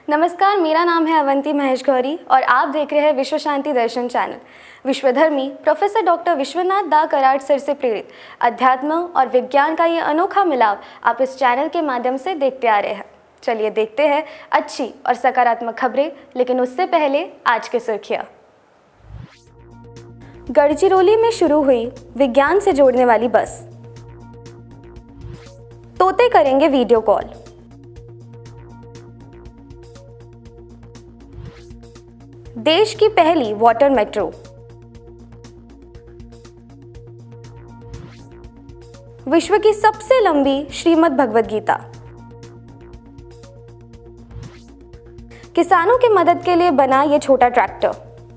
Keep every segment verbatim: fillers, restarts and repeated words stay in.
नमस्कार, मेरा नाम है अवंती महेश गौरी और आप देख रहे हैं विश्व शांति दर्शन चैनल। विश्वधर्मी professor doctor Vishwanath Da Karad sir से प्रेरित अध्यात्म और विज्ञान का ये अनोखा मिलाव आप इस चैनल के माध्यम से देखते आ रहे हैं। चलिए देखते हैं अच्छी और सकारात्मक खबरें, लेकिन उससे पहले आज की सुर्खियां। गढ़चिरौली में शुरू हुई विज्ञान से जोड़ने वाली बस, तोते करेंगे वीडियो कॉल। देश की पहली वाटर मेट्रो, विश्व की सबसे लंबी श्रीमद् भगवद गीता, किसानों की मदद के लिए बना ये छोटा ट्रैक्टर।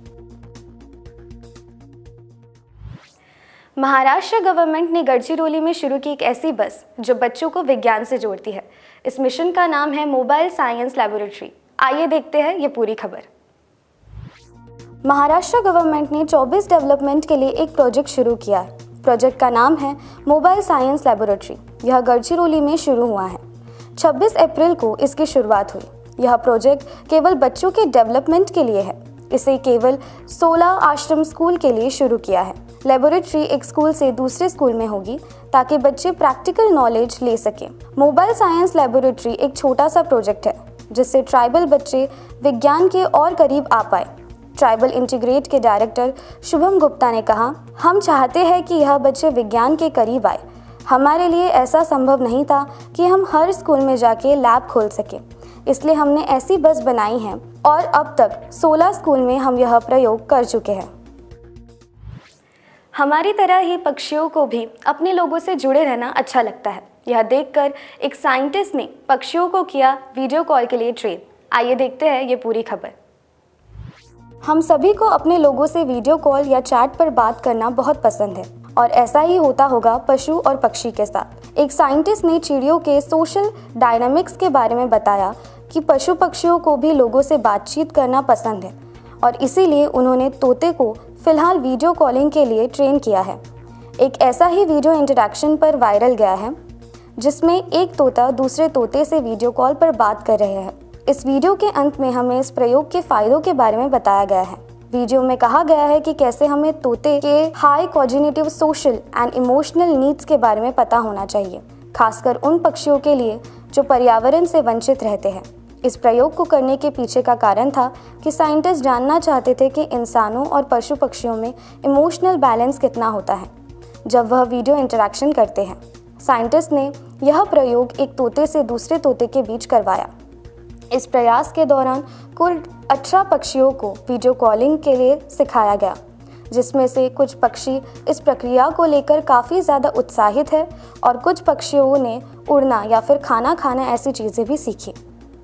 महाराष्ट्र गवर्नमेंट ने गढ़चिरौली में शुरू की एक ऐसी बस जो बच्चों को विज्ञान से जोड़ती है। इस मिशन का नाम है मोबाइल साइंस लैबोरेटरी। आइए देखते हैं ये पूरी खबर। महाराष्ट्र गवर्नमेंट ने चौबीस डेवलपमेंट के लिए एक प्रोजेक्ट शुरू किया है। प्रोजेक्ट का नाम है मोबाइल साइंस लैबोरेटरी। यह गढ़चिरौली में शुरू हुआ है। छब्बीस अप्रैल को इसकी शुरुआत हुई। यह प्रोजेक्ट केवल बच्चों के डेवलपमेंट के लिए है। इसे केवल सोलह आश्रम स्कूल के लिए शुरू किया है। लैबोरेटरी एक स्कूल से दूसरे स्कूल में होगी ताकि बच्चे प्रैक्टिकल नॉलेज ले सकें। मोबाइल साइंस लैबोरेटरी एक छोटा सा प्रोजेक्ट है जिससे ट्राइबल बच्चे विज्ञान के और करीब आ पाए। ट्राइबल इंटीग्रेट के डायरेक्टर शुभम गुप्ता ने कहा, हम चाहते हैं कि यह बच्चे विज्ञान के करीब आए। हमारे लिए ऐसा संभव नहीं था कि हम हर स्कूल में जाके लैब खोल सकें, इसलिए हमने ऐसी बस बनाई है और अब तक सोलह स्कूल में हम यह प्रयोग कर चुके हैं। हमारी तरह ही पक्षियों को भी अपने लोगों से जुड़े रहना अच्छा लगता है। यह देखकर एक साइंटिस्ट ने पक्षियों को किया वीडियो कॉल के लिए ट्रेन। आइए देखते हैं ये पूरी खबर। हम सभी को अपने लोगों से वीडियो कॉल या चैट पर बात करना बहुत पसंद है और ऐसा ही होता होगा पशु और पक्षी के साथ। एक साइंटिस्ट ने चिड़ियों के सोशल डायनामिक्स के बारे में बताया कि पशु पक्षियों को भी लोगों से बातचीत करना पसंद है और इसीलिए उन्होंने तोते को फिलहाल वीडियो कॉलिंग के लिए ट्रेन किया है। एक ऐसा ही वीडियो इंटरैक्शन पर वायरल गया है जिसमें एक तोता दूसरे तोते से वीडियो कॉल पर बात कर रहे हैं। इस वीडियो के अंत में हमें इस प्रयोग के फायदों के बारे में बताया गया है। वीडियो में कहा गया है कि कैसे हमें तोते के high cognitive social and emotional needs के बारे में पता होना चाहिए, खासकर उन पक्षियों के लिए जो पर्यावरण से वंचित रहते हैं। इस प्रयोग को करने के पीछे का कारण था कि साइंटिस्ट जानना चाहते थे कि इंसानों और पशु पक्षियों में इमोशनल बैलेंस कितना होता है जब वह वीडियो इंटरैक्शन करते हैं। साइंटिस्ट ने यह प्रयोग एक तोते से दूसरे तोते के बीच करवाया। इस प्रयास के दौरान कुल अठारह पक्षियों को वीडियो कॉलिंग के लिए सिखाया गया, जिसमें से कुछ पक्षी इस प्रक्रिया को लेकर काफ़ी ज़्यादा उत्साहित है और कुछ पक्षियों ने उड़ना या फिर खाना खाना ऐसी चीज़ें भी सीखी।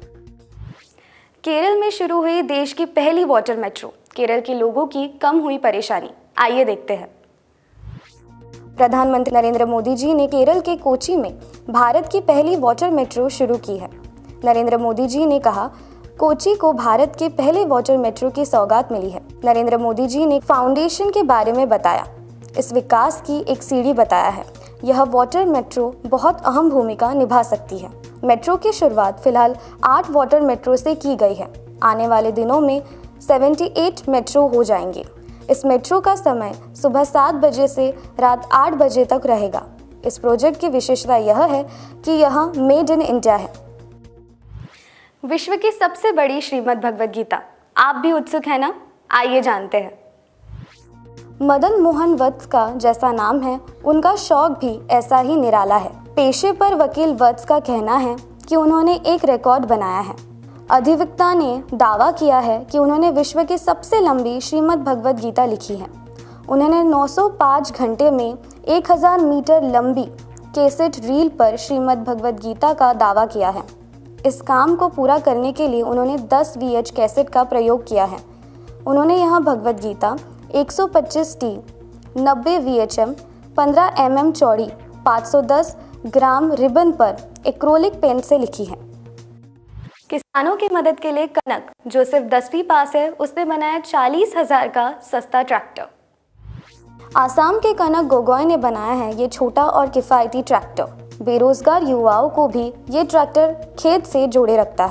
केरल में शुरू हुई देश की पहली वाटर मेट्रो, केरल के लोगों की कम हुई परेशानी। आइए देखते हैं। प्रधानमंत्री नरेंद्र मोदी जी ने केरल के कोची में भारत की पहली वाटर मेट्रो शुरू की है। नरेंद्र मोदी जी ने कहा, कोची को भारत के पहले वाटर मेट्रो की सौगात मिली है। नरेंद्र मोदी जी ने फाउंडेशन के बारे में बताया, इस विकास की एक सीढ़ी बताया है। यह वाटर मेट्रो बहुत अहम भूमिका निभा सकती है। मेट्रो की शुरुआत फिलहाल आठ वाटर मेट्रो से की गई है। आने वाले दिनों में अठहत्तर मेट्रो हो जाएंगे। इस मेट्रो का समय सुबह सात बजे से रात आठ बजे तक रहेगा। इस प्रोजेक्ट की विशेषता यह है कि यह मेड इन इंडिया है। विश्व की सबसे बड़ी श्रीमद् भगवद गीता, आप भी उत्सुक है ना? आइए जानते हैं। मदन मोहन वत्स का जैसा नाम है, उनका शौक भी ऐसा ही निराला है। पेशे पर वकील वत्स का कहना है कि उन्होंने एक रिकॉर्ड बनाया है। अधिवक्ता ने दावा किया है कि उन्होंने विश्व की सबसे लंबी श्रीमद् भगवद गीता लिखी है। उन्होंने नौ सौ पाँच घंटे में एक हज़ार मीटर लंबी कैसेट रील पर श्रीमद् भगवद गीता का दावा किया है। इस काम को पूरा करने के लिए उन्होंने दस वी एच कैसेट का प्रयोग किया है। उन्होंने यहाँ भगवद गीता एक सौ पच्चीस टी, नब्बे वी एच एम, पंद्रह एम एम चौड़ी, पाँच सौ दस ग्राम रिबन पर एक्रोलिक पेन से लिखी है। किसानों की मदद के लिए कनक, जो सिर्फ दसवीं पास है, उसने बनाया चालीस हजार का सस्ता ट्रैक्टर। आसाम के कनक गोगोई ने बनाया है ये छोटा और किफ़ायती ट्रैक्टर। बेरोजगार युवाओं को भी ये ट्रैक्टर खेत से जोड़े रखता है।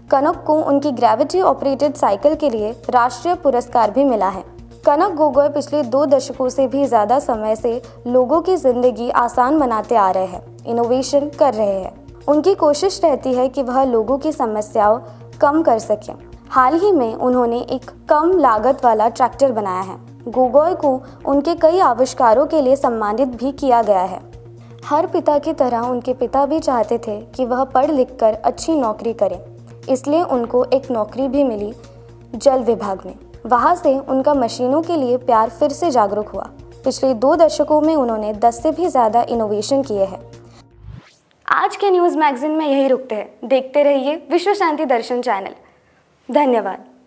कनक को उनकी ग्रेविटी ऑपरेटेड साइकिल के लिए राष्ट्रीय पुरस्कार भी मिला है। कनक गोगोई पिछले दो दशकों से भी ज़्यादा समय से लोगों की ज़िंदगी आसान बनाते आ रहे हैं, इनोवेशन कर रहे हैं। उनकी कोशिश रहती है कि वह लोगों की समस्याओं कम कर सकें। हाल ही में उन्होंने एक कम लागत वाला ट्रैक्टर बनाया है। गोगोई को उनके कई आविष्कारों के लिए सम्मानित भी किया गया है। हर पिता की तरह उनके पिता भी चाहते थे कि वह पढ़ लिख कर अच्छी नौकरी करें, इसलिए उनको एक नौकरी भी मिली जल विभाग में। वहाँ से उनका मशीनों के लिए प्यार फिर से जागरूक हुआ। पिछले दो दशकों में उन्होंने दस से भी ज़्यादा इनोवेशन किए हैं। आज के न्यूज़ मैगजीन में यही रुकते हैं। देखते रहिए विश्व शांति दर्शन चैनल। धन्यवाद।